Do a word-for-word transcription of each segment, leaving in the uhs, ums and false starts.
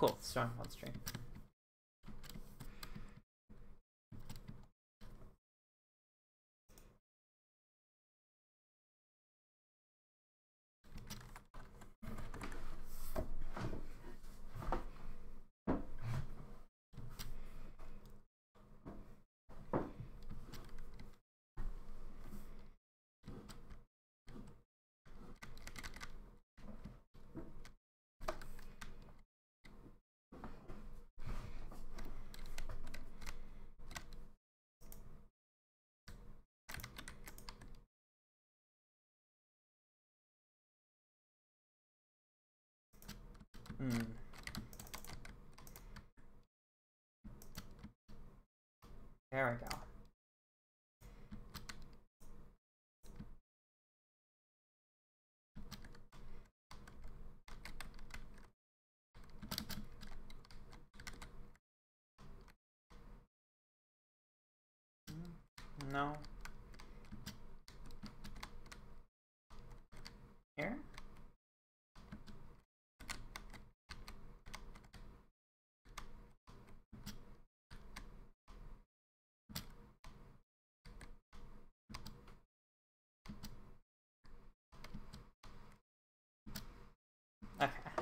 cool. Strong on stream. Hmm. There we go. No. Here? Okay.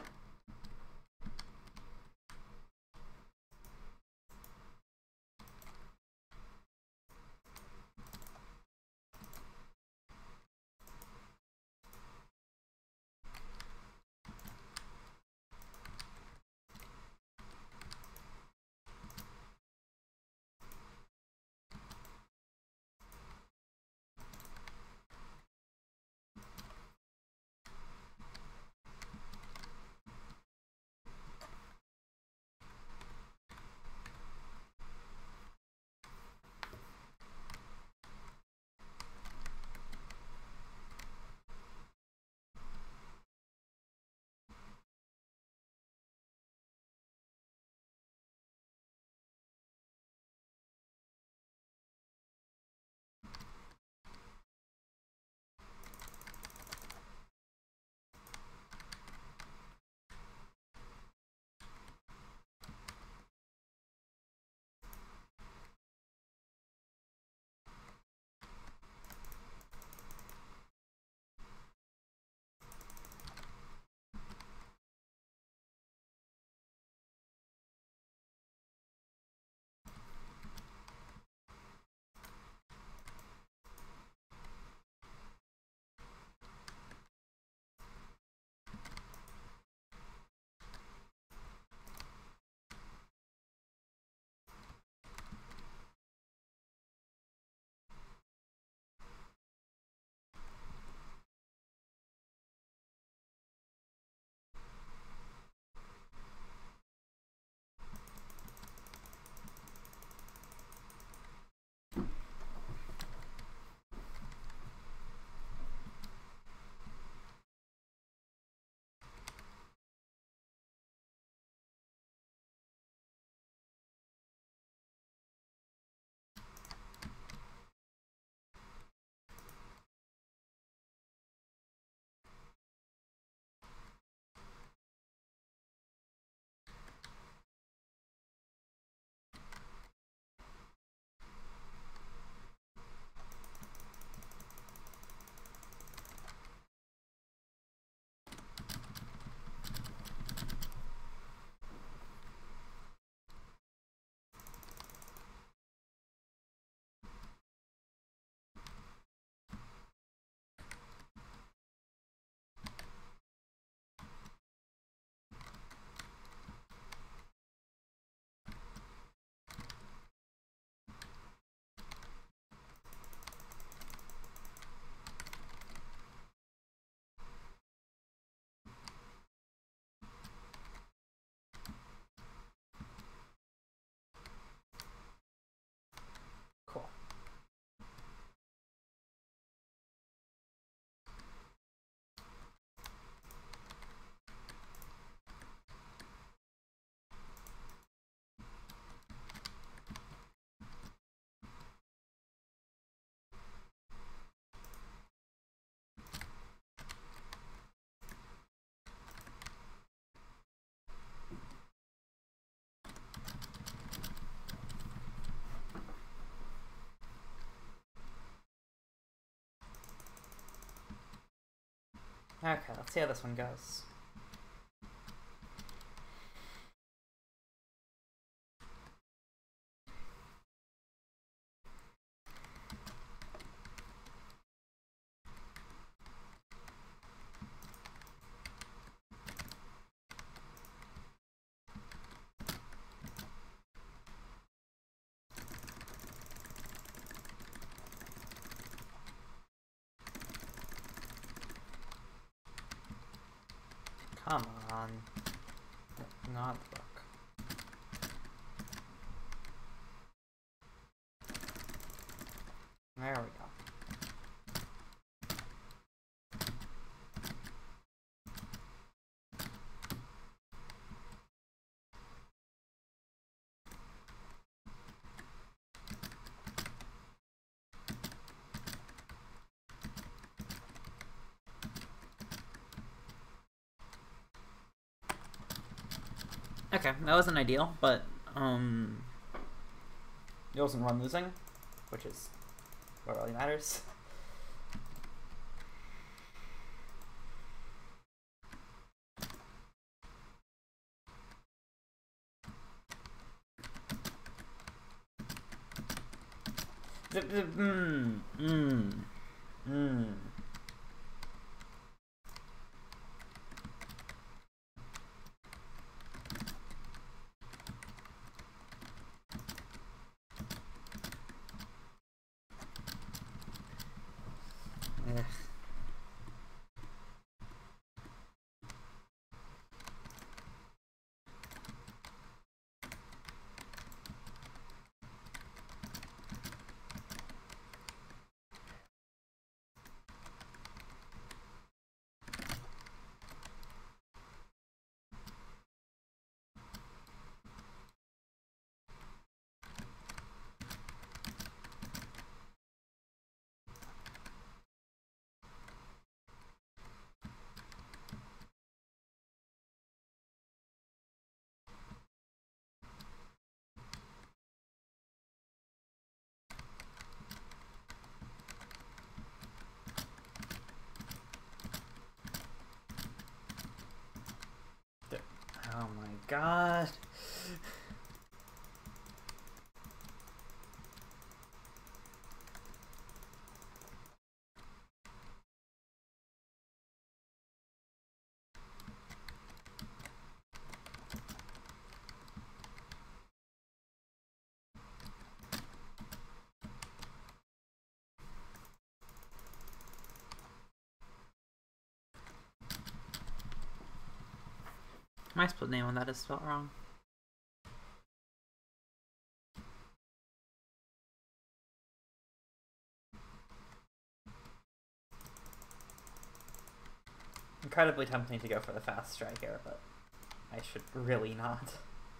Okay, let's see how this one goes. Come on. Not the book. There we go. Okay, that wasn't ideal, but um, it wasn't one losing, which is what really matters. Mmm, mmm, mmm. Ugh. Oh my god. My split name on that is spelled wrong. Incredibly tempting to go for the fast strike here, but I should really not.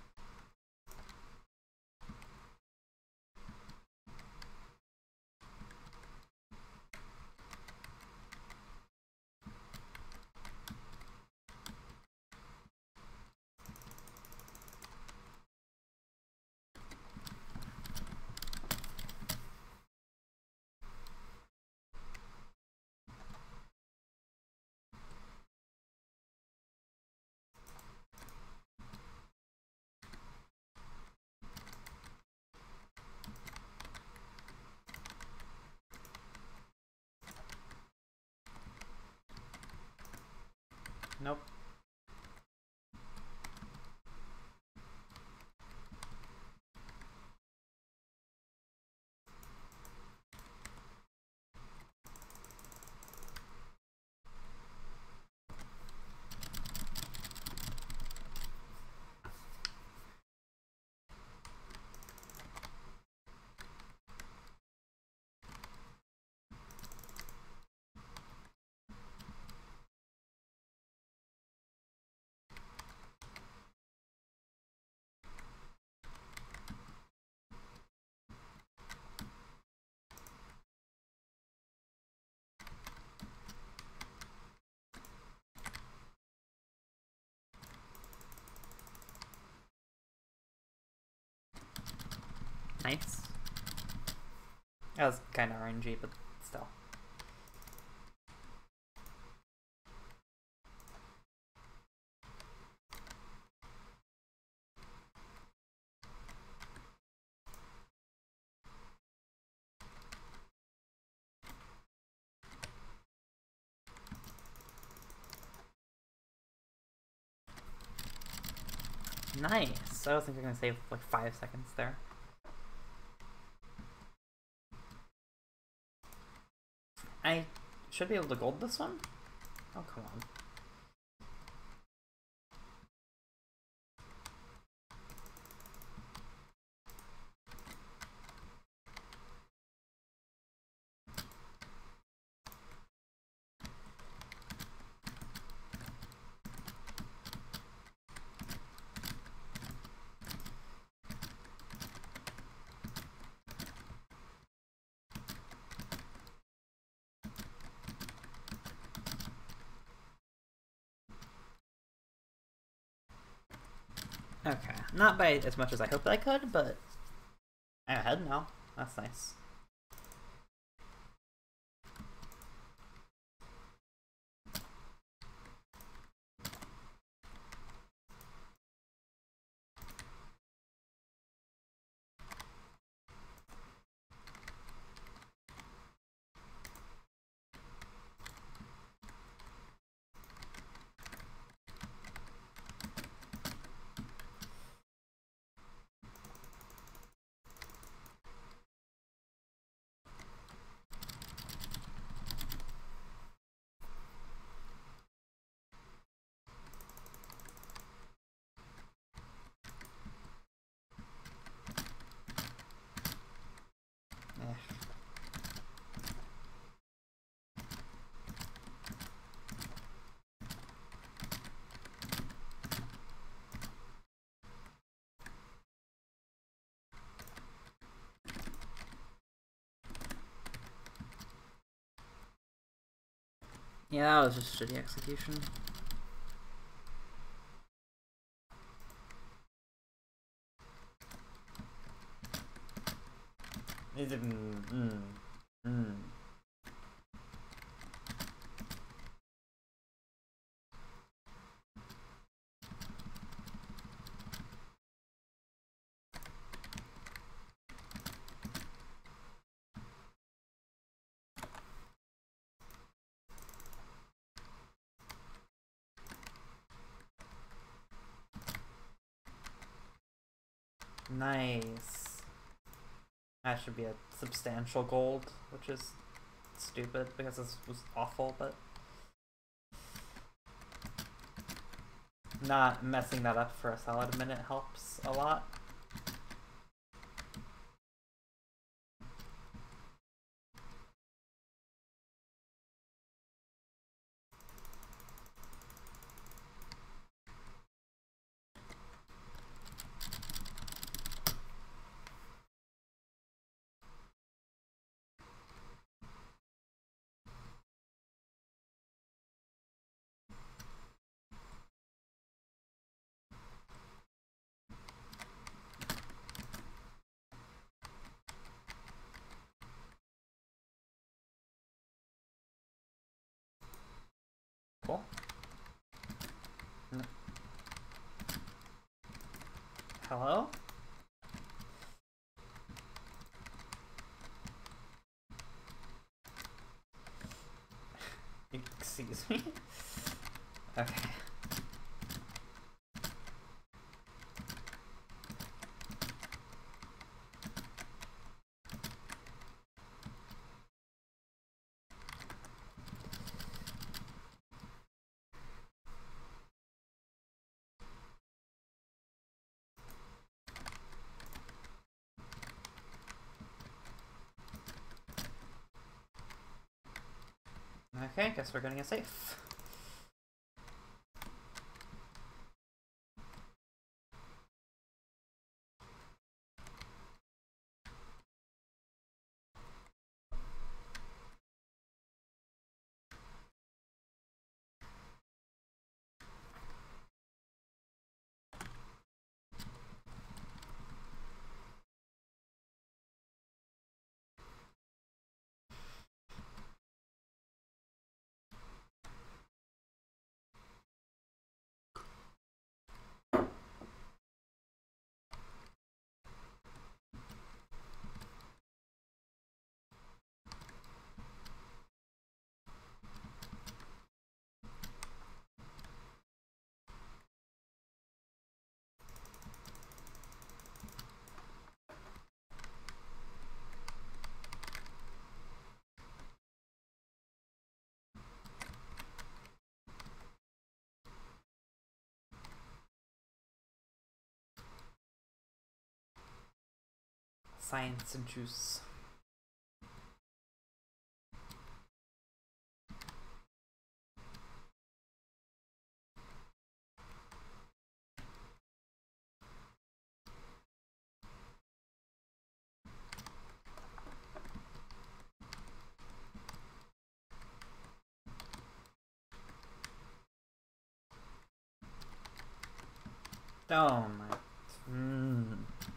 Nope. Nice. That was kind of R N G, but still. Nice. I was thinking I was gonna save like five seconds there. I should be able to gold this one? Oh, come on. Okay, not by as much as I hoped I could, but I'm ahead now. That's nice. Yeah, that was just shitty execution. Is it, mm, mm. Nice. That should be a substantial gold, which is stupid because this was awful, but not messing that up for a solid minute helps a lot. Cool. No. Hello? Excuse me? Okay. Okay, guess we're getting a safe. science and juice. Oh my. Mm.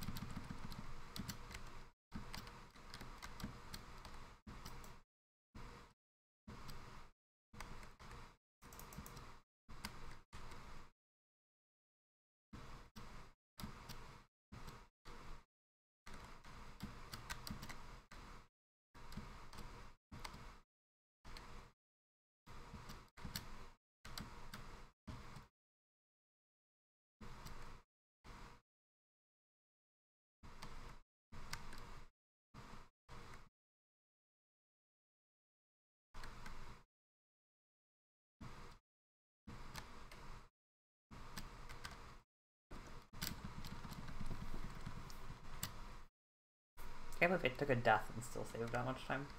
Can't believe it took a death and still saved that much time.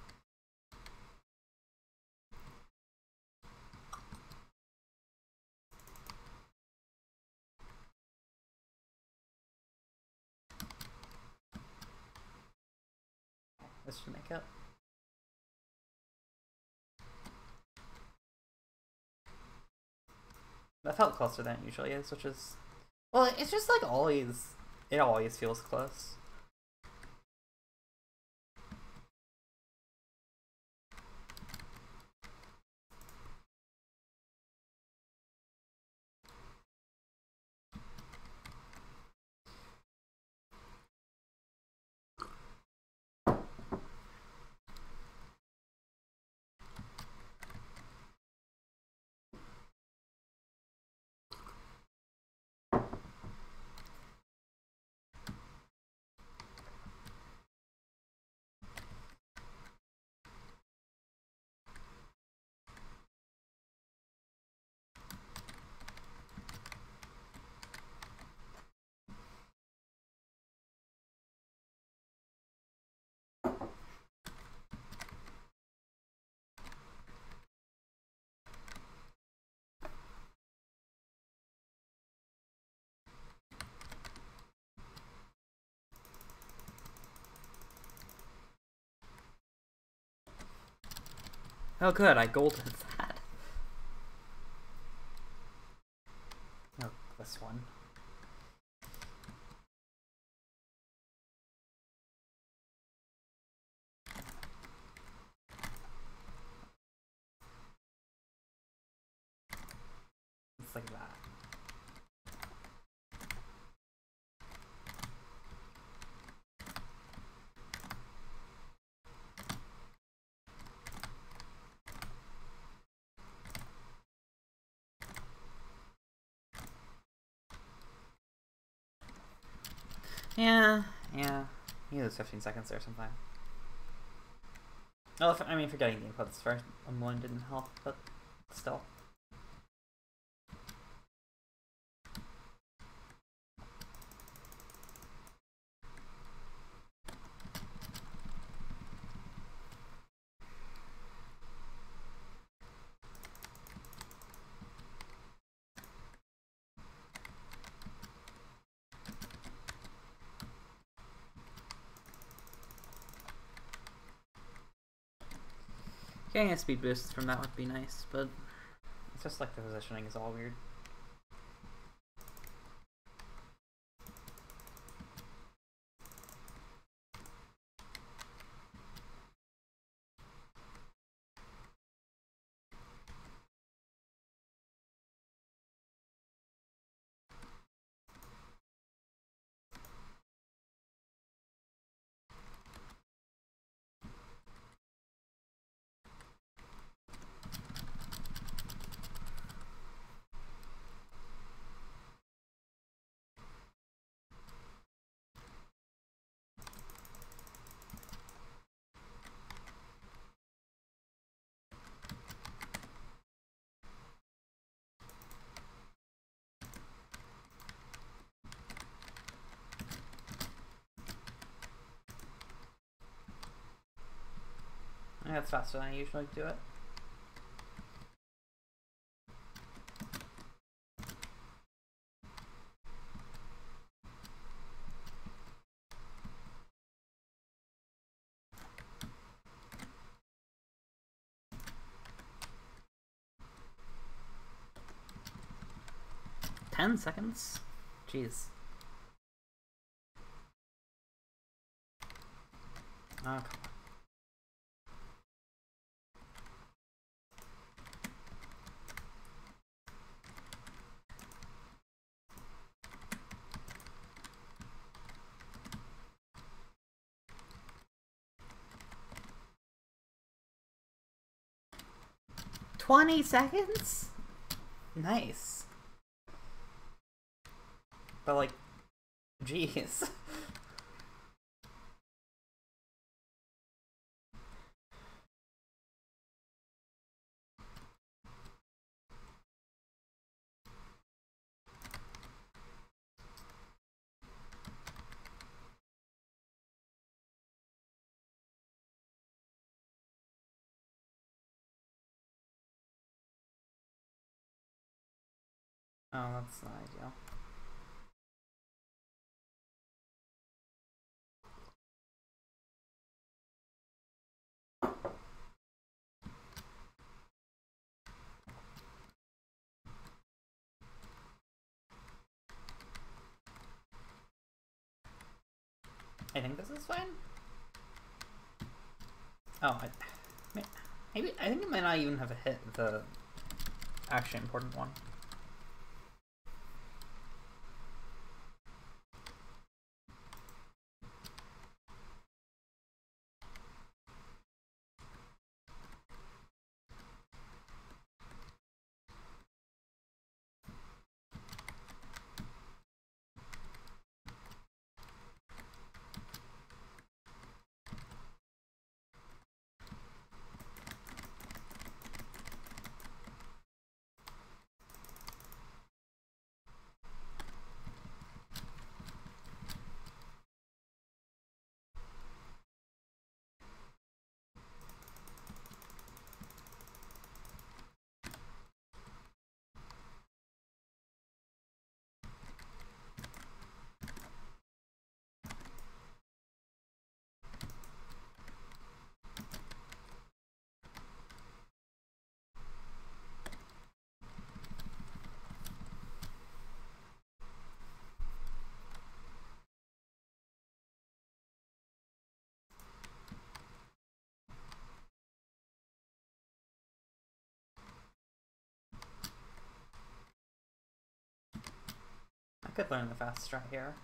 This should make it. That felt closer than it usually is, which is... Well, it's just like always... It always feels close. Oh good, I golden that. Oh, this one. It's like that. Yeah, yeah. You lose fifteen seconds there sometime. Well, if, I mean, forgetting the inputs for one didn't help, but still. Getting a speed boost from that would be nice, but it's just like the positioning is all weird. That's faster than I usually do it. Ten seconds? Jeez. Oh, come on. Twenty seconds? Nice. But like, jeez. Oh, that's not ideal. I think this is fine. Oh, I, maybe I think it might not even have hit the actually important one. I could learn the fast strat here.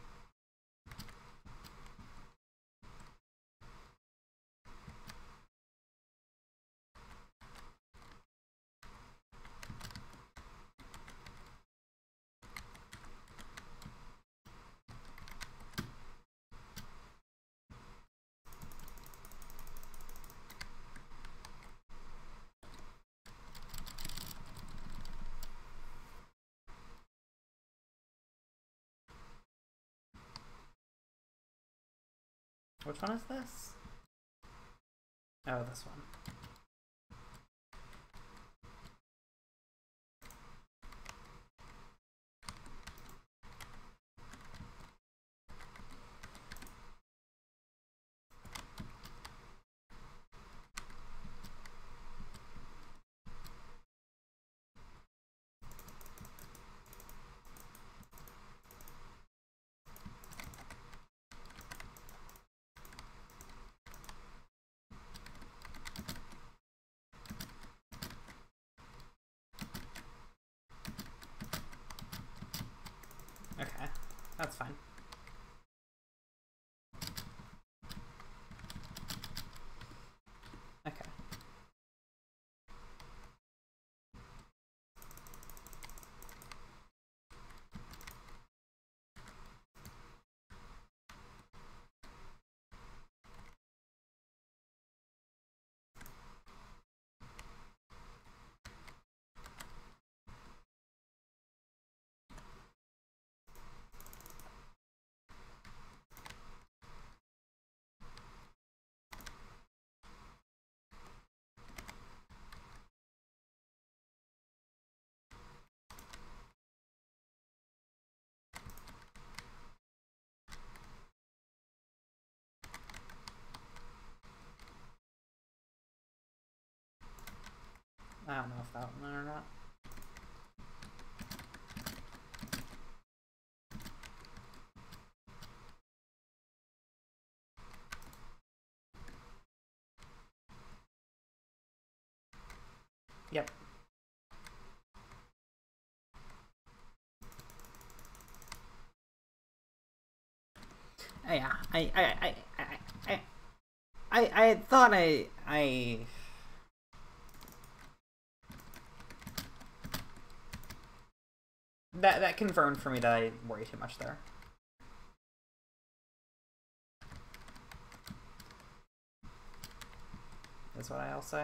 Which one is this? Oh, this one. Okay, that's fine. Okay. don't know if that one or not. Yep. Oh, yeah, I, I, I, I, I, I, I thought I, I. That that confirmed for me that I worry too much there. That's what I'll say.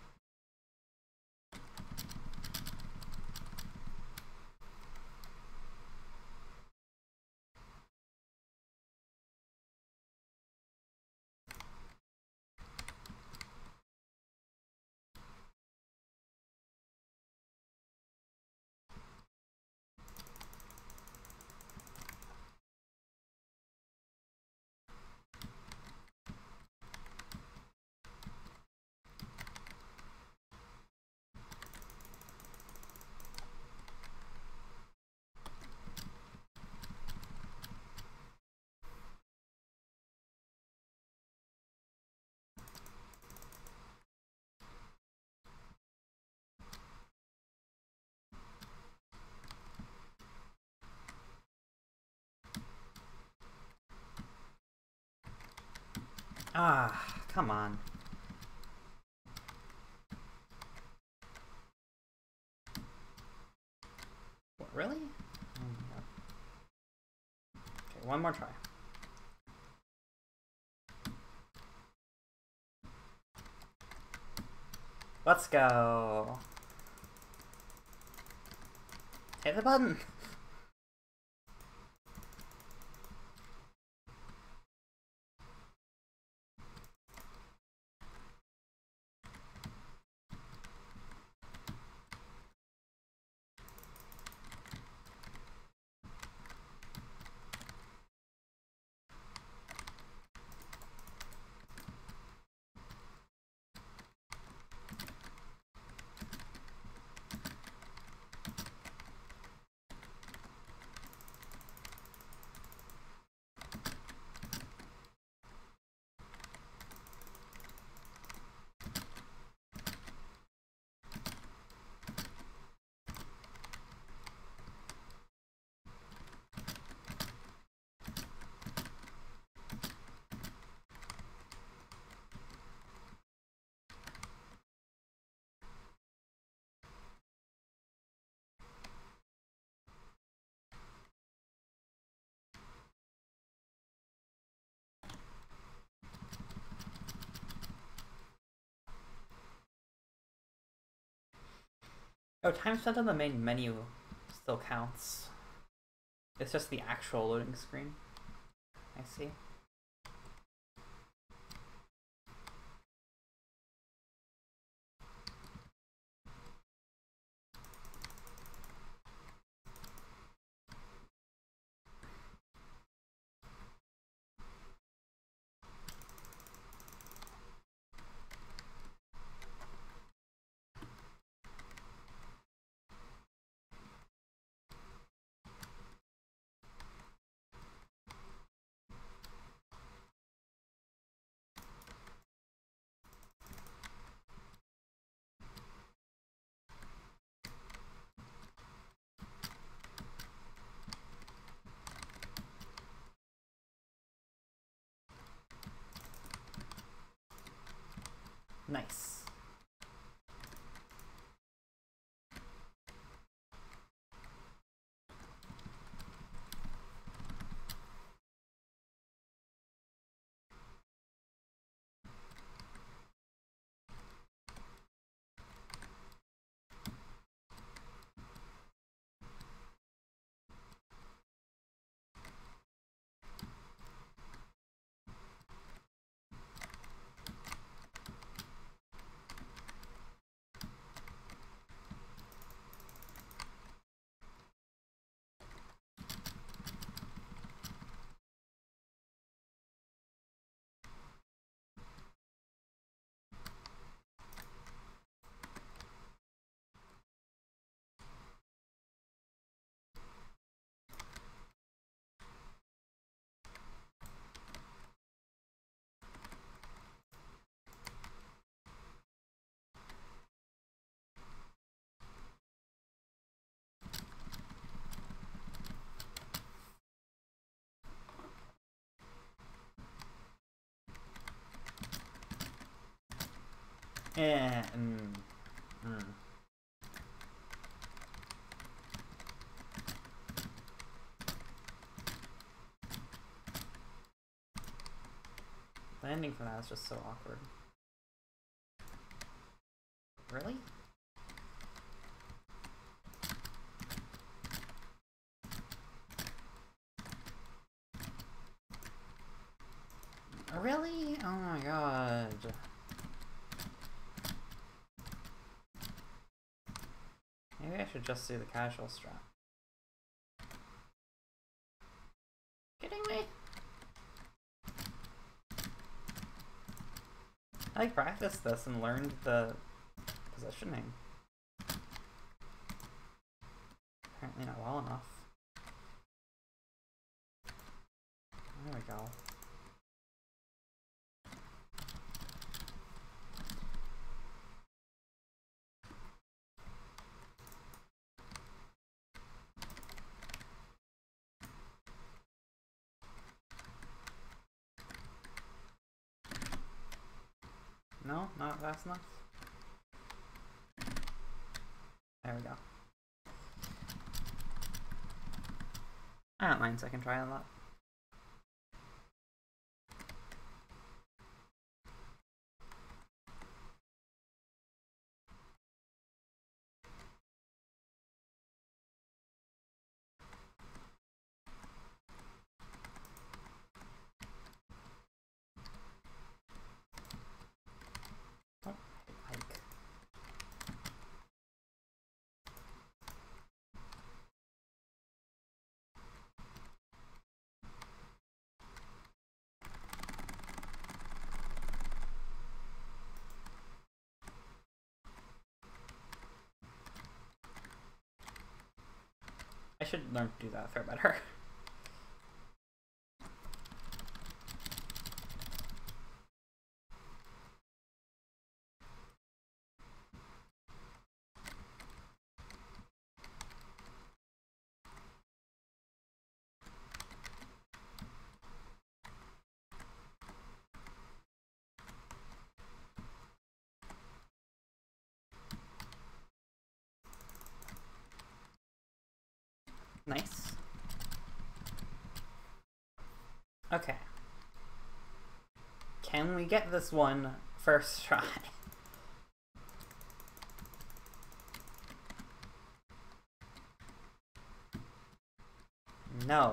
Ah, come on. What, really? Oh, no. Okay, one more try. Let's go. Hit the button. Oh, time spent on the main menu still counts. It's just the actual loading screen. I see. Nice. Eh, mm, mm. The ending for that is just so awkward. Really? Really? Oh my god. Maybe I should just do the casual strat. Kidding me? I like practiced this and learned the positioning. Apparently not well enough. There we go. No, not fast enough. There we go. I don't mind second try on that. Oh, like. I should learn to do that far better. Nice. Okay. Can we get this one first try? No.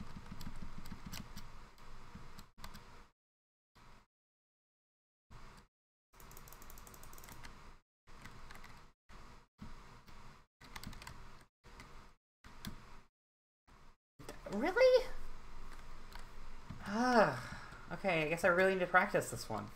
Really? Ah. Okay, I guess I really need to practice this one.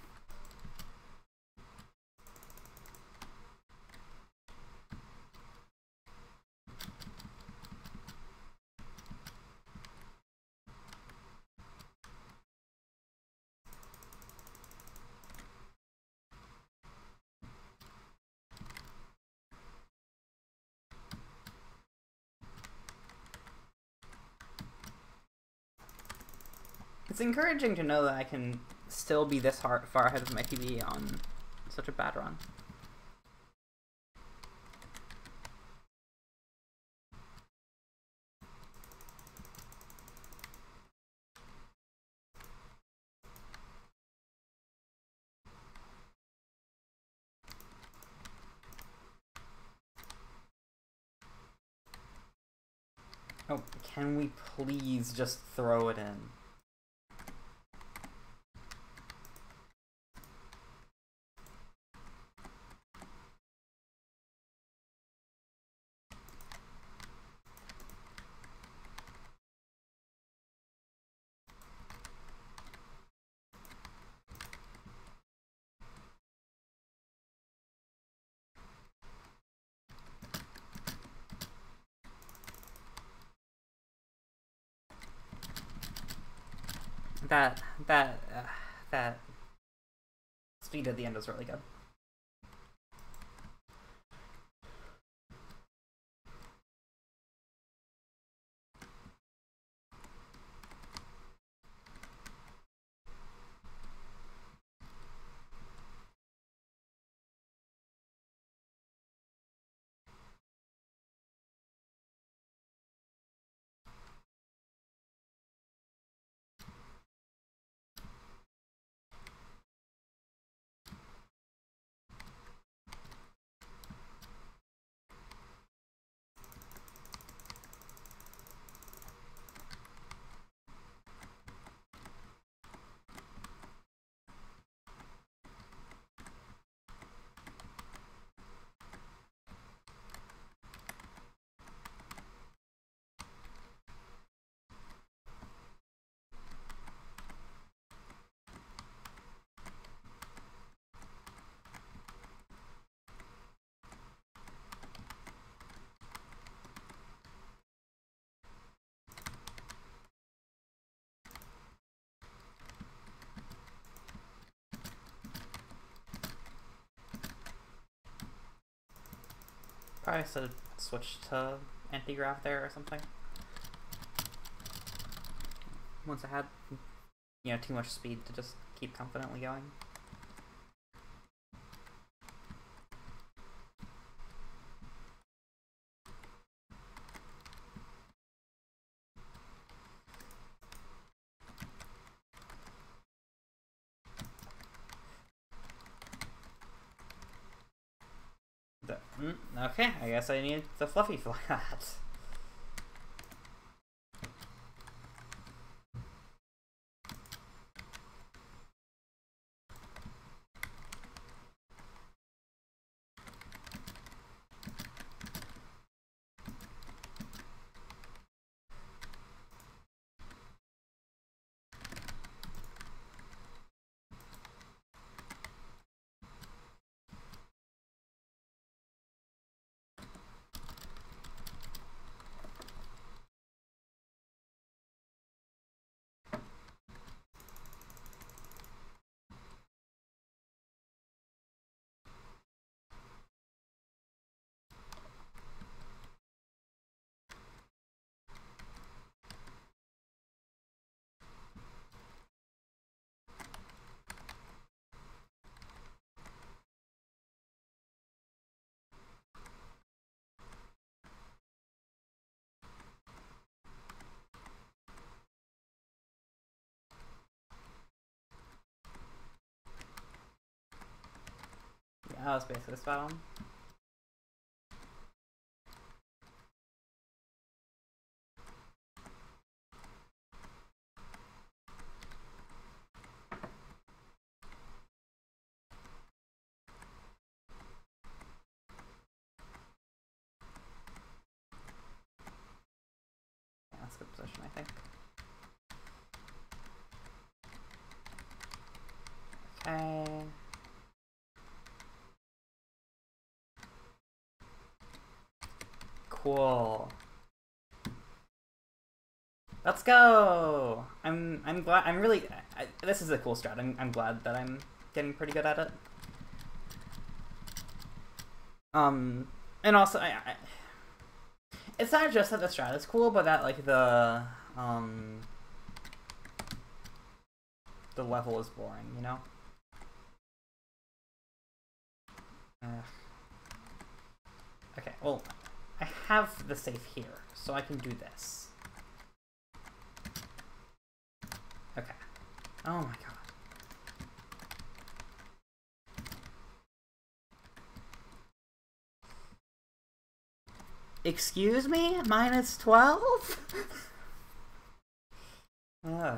It's encouraging to know that I can still be this hard, far ahead of my P B on such a bad run. Oh, can we please just throw it in? That, that, uh, that speed at the end was really good. Probably should switch to anti-grav there or something. Once I had, you know, too much speed to just keep confidently going. The, mm, okay, I guess I need the fluffy flat. Yeah, that was basically spot on. Yeah, that's a good position, I think. Okay. Cool. Let's go! I'm I'm glad I'm really I, this is a cool strat. I'm I'm glad that I'm getting pretty good at it. Um, and also I, I it's not just that the strat is cool, but that like the um the level is boring, you know? Ugh. Okay, well, I have the safe here, so I can do this. Okay. Oh my god. Excuse me? Minus twelve? Ugh.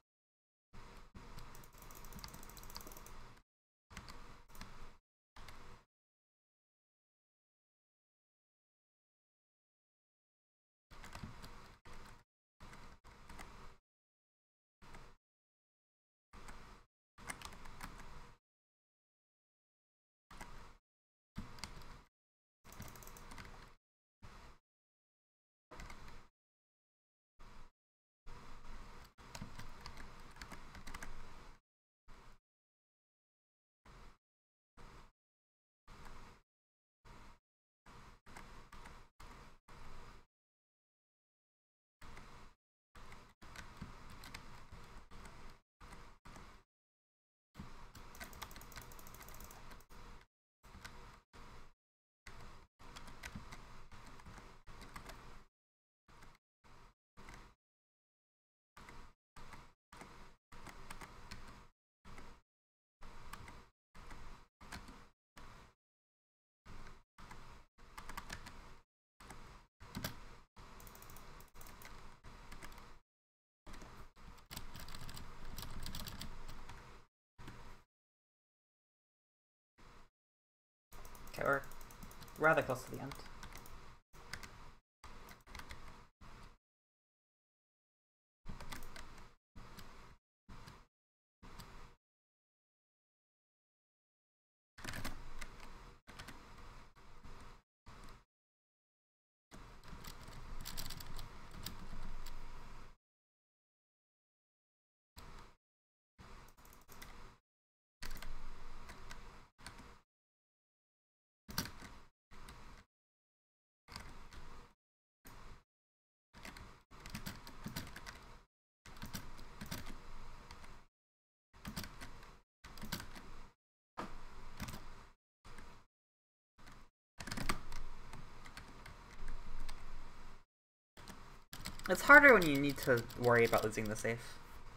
Okay, we're rather close to the end. It's harder when you need to worry about losing the safe.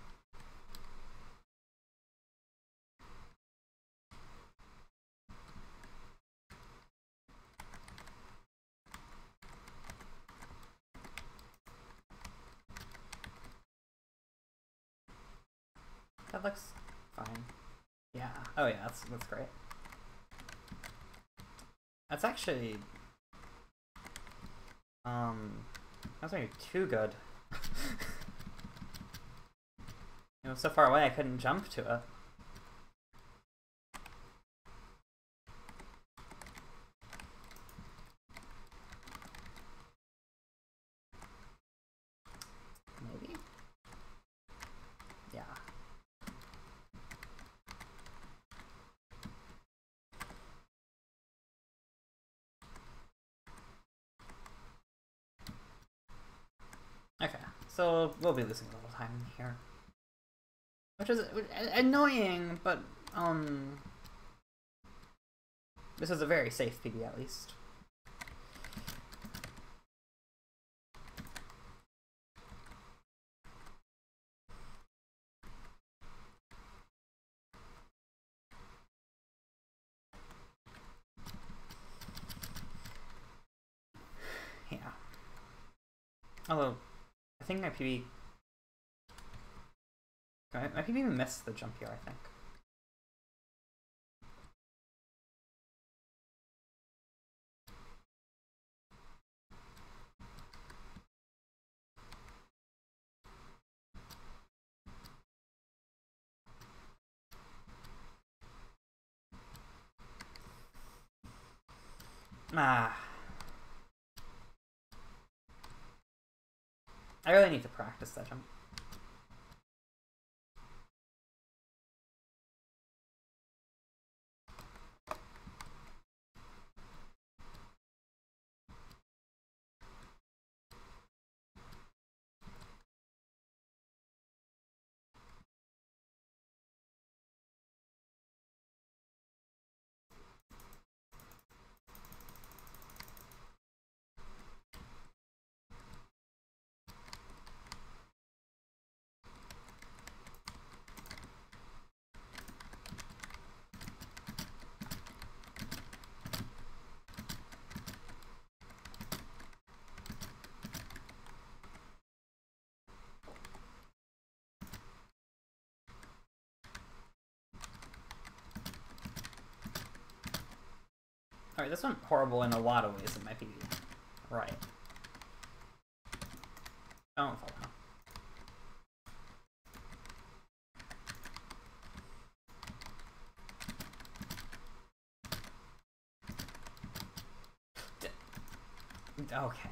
That looks fine. Yeah. Oh yeah, that's that's great. That's actually um that's not too good. It was so far away I couldn't jump to it. Maybe? Yeah. Okay, so we'll be losing a little time here. Which is annoying, but, um... this is a very safe P B, at least. Yeah. Although, I think my P B... My P B missed the jump here, I think. Ah. I really need to practice that jump. Alright, this went horrible in a lot of ways in my P B. Right. Don't fall down. Okay.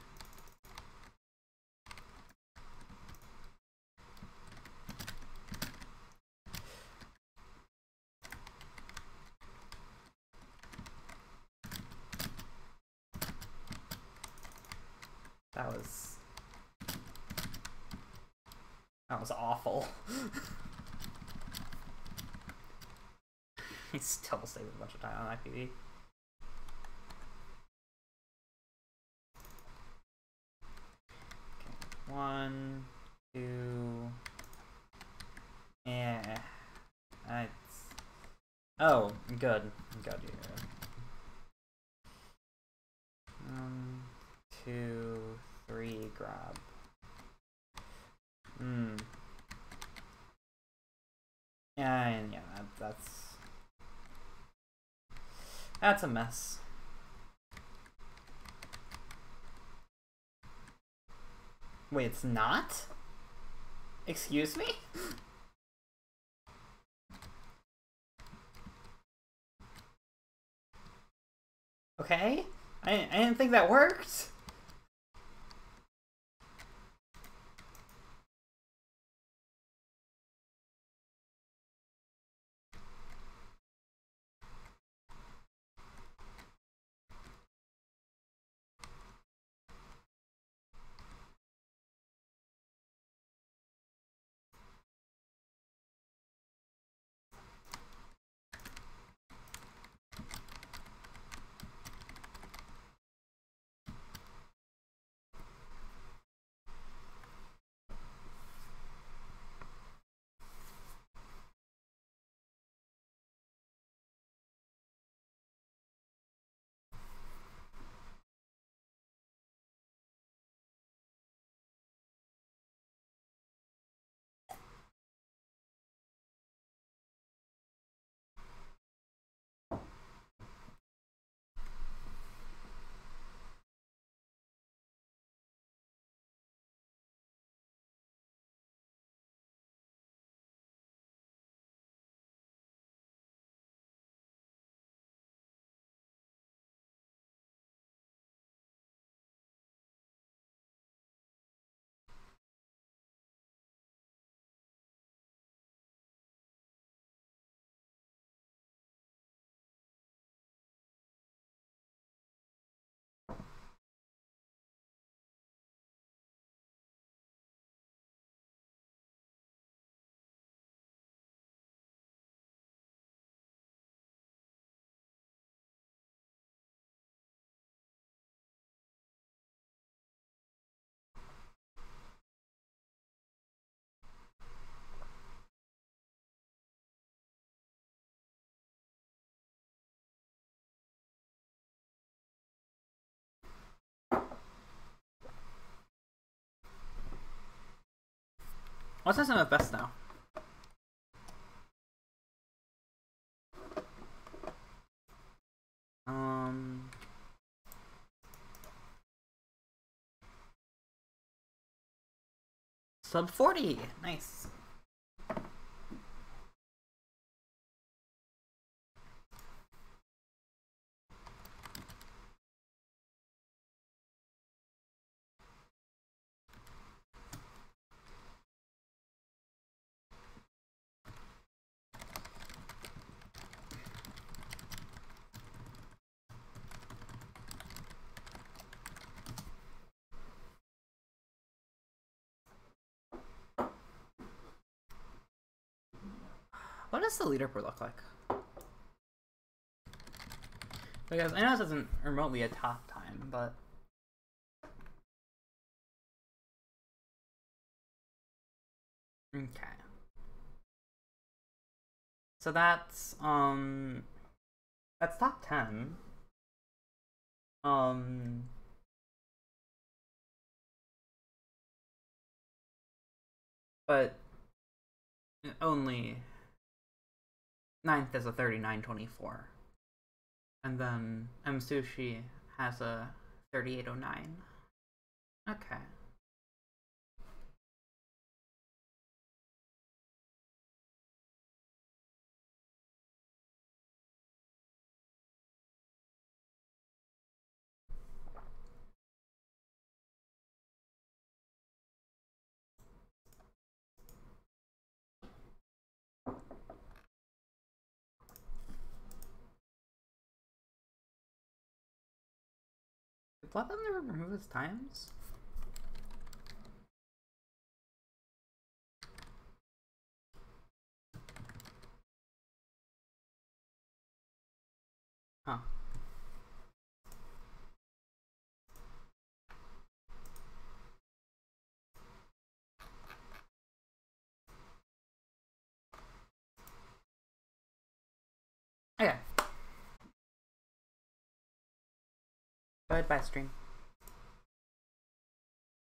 That was... That was awful. He still saved a bunch of time on I P V. Okay, one, two... Yeah. That's... Oh, good. Good, yeah. One, two, three, grab. Hmm. Yeah, and yeah, that, that's... That's a mess. Wait, it's not? Excuse me? Okay? I, I didn't think that worked. What's S M F best now? Um... Sub forty! Nice. What does the leaderboard look like? Because I know this isn't remotely a top time, but... Okay. So that's, um... that's top ten. Um... But... only... ninth is a thirty-nine twenty-four. And then M Sushi has a thirty-eight oh nine. Okay. Did Bloodbath never remove his times? Huh. Okay. Goodbye, stream.